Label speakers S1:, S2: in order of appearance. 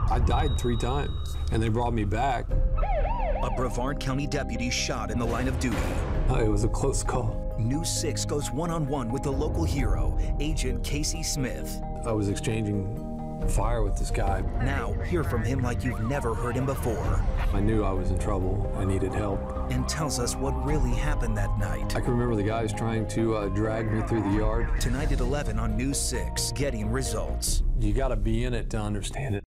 S1: I died 3 times, and they brought me back.
S2: A Brevard County deputy shot in the line of duty.
S1: It was a close call.
S2: News 6 goes one-on-one with the local hero, Agent Casey Smith.
S1: I was exchanging fire with this guy.
S2: Now, hear from him like you've never heard him before.
S1: I knew I was in trouble. I needed help.
S2: And tells us what really happened that night.
S1: I can remember the guys trying to drag me through the yard.
S2: Tonight at 11 on News 6, Getting Results.
S1: You got to be in it to understand it.